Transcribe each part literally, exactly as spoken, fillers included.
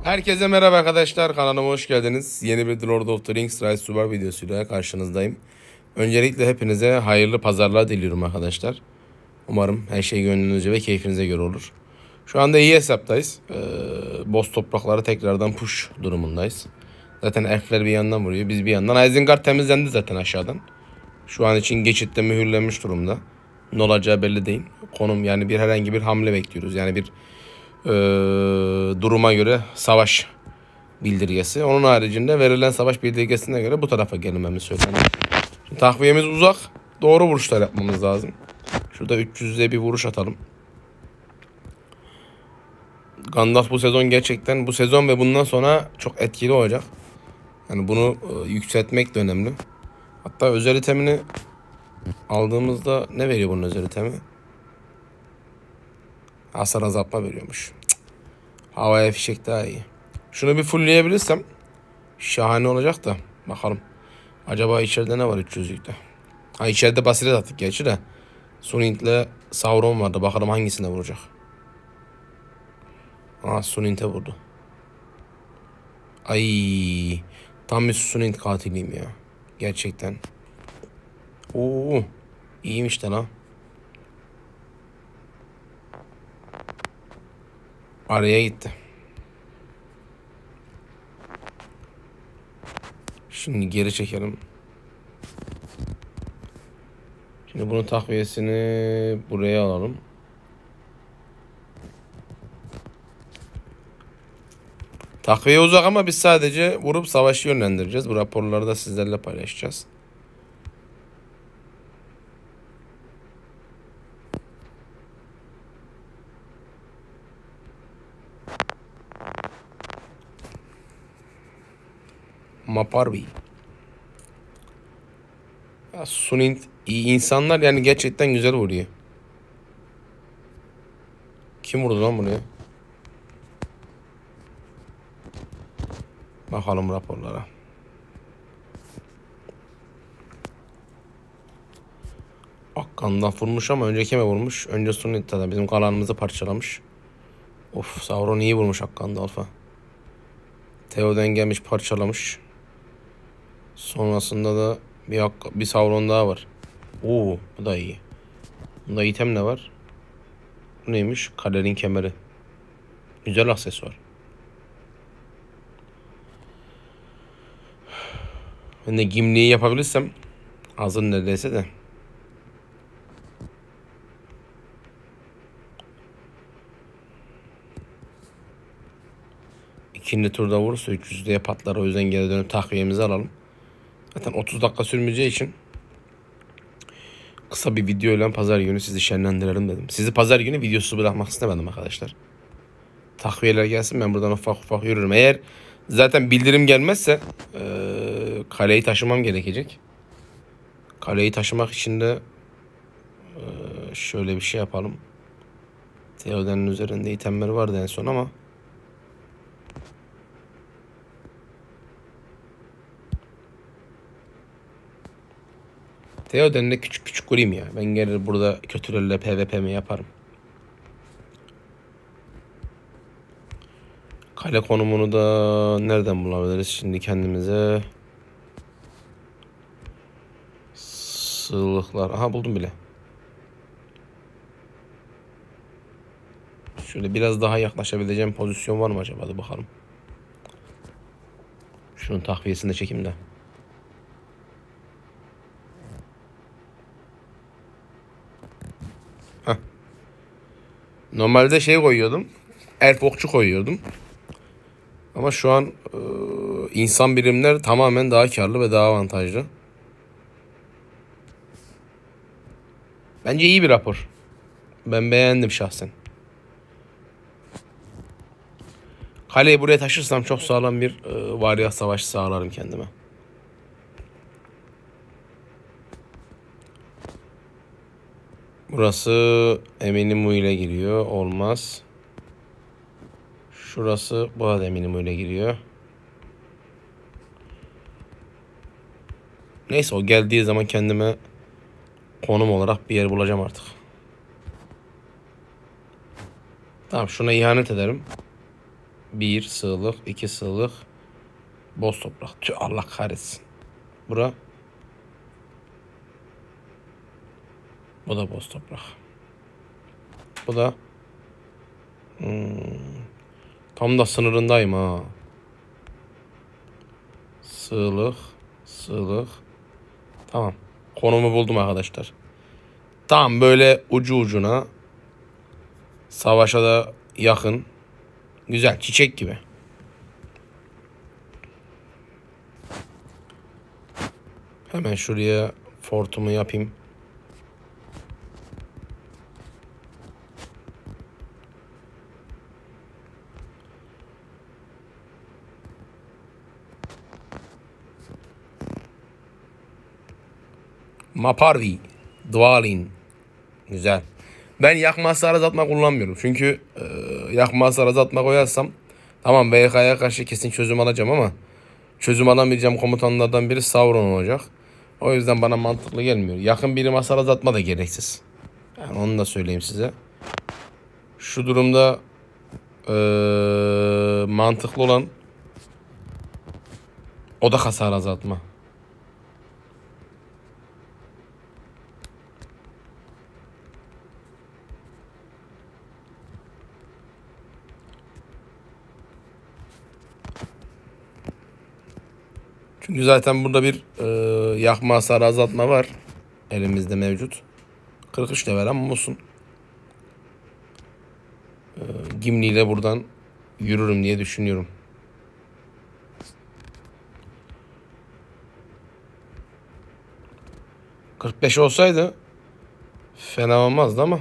Herkese merhaba arkadaşlar, kanalıma hoş geldiniz. Yeni bir The Lord of the Rings Rise to War videosuyla karşınızdayım. Öncelikle hepinize hayırlı pazarlar diliyorum arkadaşlar. Umarım her şey gönlünüzce ve keyfinize göre olur. Şu anda iyi hesaptayız. Ee, boz toprakları tekrardan push durumundayız. Zaten elfler bir yandan vuruyor, biz bir yandan. Isengard temizlendi zaten aşağıdan. Şu an için geçitte mühürlenmiş durumda. Ne olacağı belli değil. Konum yani bir herhangi bir hamle bekliyoruz. Yani bir e, duruma göre savaş bildirgesi. Onun haricinde verilen savaş bildirgesine göre bu tarafa gelmemiz söylendi. Şimdi takviyemiz uzak. Doğru vuruşlar yapmamız lazım. Şurada üç yüze bir vuruş atalım. Gandalf bu sezon gerçekten bu sezon ve bundan sonra çok etkili olacak. Yani bunu e, yükseltmek de önemli. Hatta özel itemini aldığımızda ne veriyor bunun özel itemi? Hasar azaltma veriyormuş. Cık. Havaya fişek daha iyi. Şunu bir fullleyebilirsem şahane olacak da bakalım. Acaba içeride ne var üç yüzlükte? Ha içeride basiret attık gerçi de. Sunint'le Sauron vardı. Bakalım hangisine vuracak. Aa Sunint'e vurdu. Ay tam bir Sunint katiliyim ya. Gerçekten. Oo iyiymiş de lan. Araya gitti. Şimdi geri çekelim. Şimdi bunun takviyesini buraya alalım. Takviye uzak ama biz sadece vurup savaşı yönlendireceğiz. Bu raporları da sizlerle paylaşacağız. Maparvi. Ya Sunint iyi insanlar yani gerçekten güzel vuruyor. Kim vurdu lan buraya? Bakalım raporlara. Akkan'dan vurmuş ama önce kime vurmuş? Önce Sunit'te de bizim kalanımızı parçalamış. Of Sauron iyi vurmuş Akkan'da alfa. Theoden gelmiş parçalamış. Sonrasında da bir, bir Sauron daha var. Oo bu da iyi. Bunda item ne var? Bu neymiş? Kalenin kemeri. Güzel aksesuar. Ben de Gimli'yi yapabilirsem hazır neredeyse de. İkinci turda vurursa üç yüzlüğe patlar. O yüzden geri dönüp takviyemizi alalım. Zaten otuz dakika sürmeyeceği için kısa bir video ile pazar günü sizi şenlendirelim dedim. Sizi pazar günü videosu bırakmak istemedim arkadaşlar. Takviyeler gelsin ben buradan ufak ufak yürürüm. Eğer zaten bildirim gelmezse e, kaleyi taşımam gerekecek. Kaleyi taşımak için de e, şöyle bir şey yapalım. Theoden'in üzerinde itemleri vardı en son ama Theoden'le küçük küçük kurayım ya. Ben gelir burada kötülerle PvP'mi yaparım. Kale konumunu da nereden bulabiliriz şimdi kendimize? Sığlıklar. Aha buldum bile. Şöyle biraz daha yaklaşabileceğim pozisyon var mı acaba? Hadi bakalım. Şunun takviyesini de çekeyim de. Heh. Normalde şey koyuyordum. Elf okçu koyuyordum. Ama şu an e, insan birimler tamamen daha karlı ve daha avantajlı. Bence iyi bir rapor. Ben beğendim şahsen. Kaleyi buraya taşırsam çok sağlam bir e, varyat savaşı sağlarım kendime. Burası Eminimu ile giriyor. Olmaz. Şurası bu da Eminimu ile giriyor. Neyse o geldiği zaman kendime konum olarak bir yer bulacağım artık. Tamam şuna ihanet ederim. Bir sığlık, iki sığlık. Boz toprak. Tüh, Allah kahretsin. Bura. Bu da boz toprak. Bu da. Hmm. Tam da sınırındayım ha. Sığlık. Sığlık. Tamam. Konumu buldum arkadaşlar. Tam böyle ucu ucuna. Savaşa da yakın. Güzel. Çiçek gibi. Hemen şuraya fortumu yapayım. Maparvi. Dvalin. Güzel. Ben yakma hasar azaltma kullanmıyorum. Çünkü e, yakma hasar azaltma koyarsam tamam B K'ya karşı kesin çözüm alacağım ama çözüm alamayacağım komutanlardan biri Sauron olacak. O yüzden bana mantıklı gelmiyor. Yakın birim hasar azaltma da gereksiz. Yani onu da söyleyeyim size. Şu durumda e, mantıklı olan odak hasar azaltma. Çünkü zaten burada bir e, yakma hasarı azaltma var. Elimizde mevcut. kırk üç level ama olsun. E, Gimli ile buradan yürürüm diye düşünüyorum. kırk beş olsaydı fena olmazdı ama.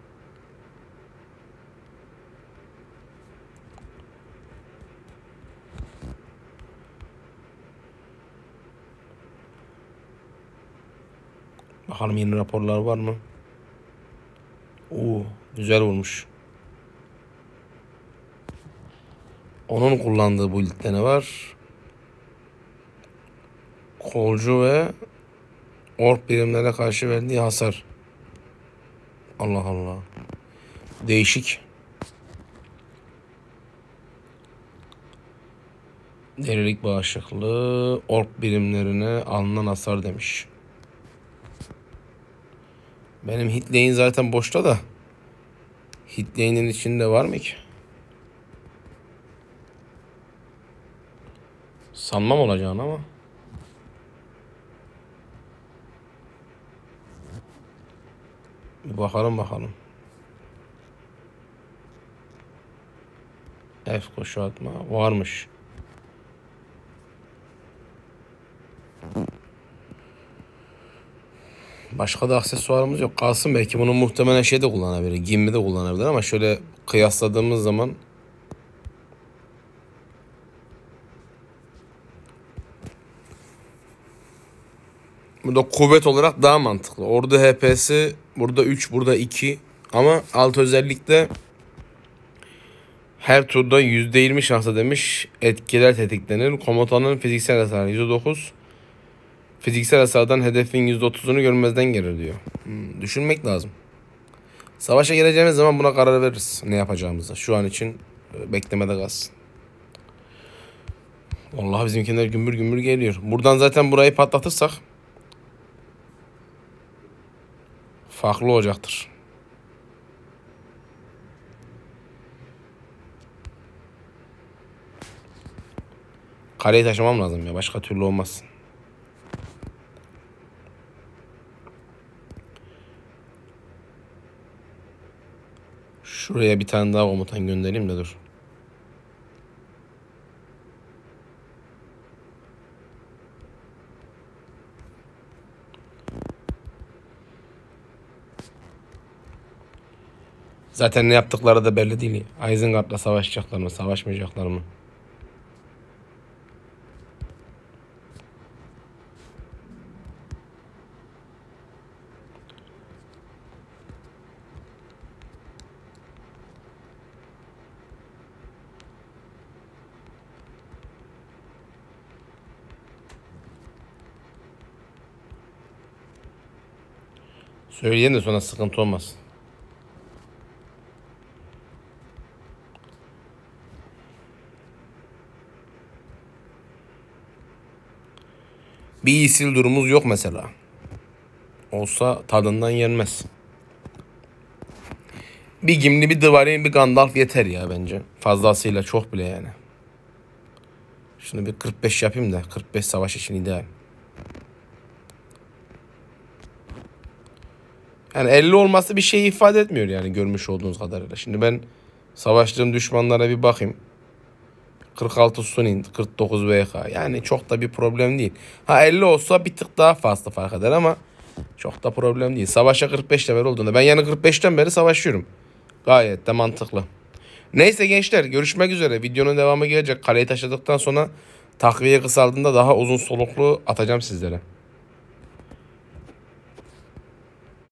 Bakalım yeni raporlar var mı? Oo, güzel vurmuş. Onun kullandığı bu build'de ne var? Kolcu ve ork birimlerine karşı verdiği hasar. Allah Allah. Değişik. Delilik bağışıklığı ork birimlerine alınan hasar demiş. Benim hitlane zaten boşta da. Hitlane'in içinde var mı ki? Sanmam olacağını ama. Bir bakalım bakalım. F koşu atma varmış. Başka da aksesuarımız yok. Kalsın, belki bunu muhtemelen şey de kullanabilir. Gimli de kullanabilir ama şöyle kıyasladığımız zaman burada kuvvet olarak daha mantıklı. Orada H P'si burada üç, burada iki ama alt özellikle her turda yüzde yirmi şansla demiş etkiler tetiklenir. Komutanın fiziksel hasarı yüzde dokuz. Fiziksel hasardan hedefin yüzde otuzunu görmezden gelir diyor. Hmm, düşünmek lazım. Savaşa geleceğimiz zaman buna karar veririz ne yapacağımızı. Şu an için beklemede kalsın. Vallahi bizimkiler gümbür gümbür geliyor. Buradan zaten burayı patlatırsak farklı olacaktır. Kaleyi taşımam lazım ya. Başka türlü olmaz. Şuraya bir tane daha komutan göndereyim de dur. Zaten ne yaptıkları da belli değil. Isengard'la savaşacaklar mı, savaşmayacaklar mı? Söyleyin de sonra sıkıntı olmaz. Bir Isildur'umuz yok mesela. Olsa tadından yenmez. Bir Gimli, bir Dwayne, bir Gandalf yeter ya bence. Fazlasıyla çok bile yani. Şunu bir kırk beş yapayım da. kırk beş savaş için ideal. Yani elli olması bir şey ifade etmiyor yani görmüş olduğunuz kadarıyla. Şimdi ben savaştığım düşmanlara bir bakayım. kırk altı Sunin, kırk dokuz V K. Yani çok da bir problem değil. Ha elli olsa bir tık daha fazla fark eder ama çok da problem değil. Savaşa kırk beş level olduğunda ben yani kırk beşten beri savaşıyorum. Gayet de mantıklı. Neyse gençler, görüşmek üzere. Videonun devamı gelecek. Kaleyi taşıdıktan sonra takviye kısaldığında daha uzun soluklu atacağım sizlere.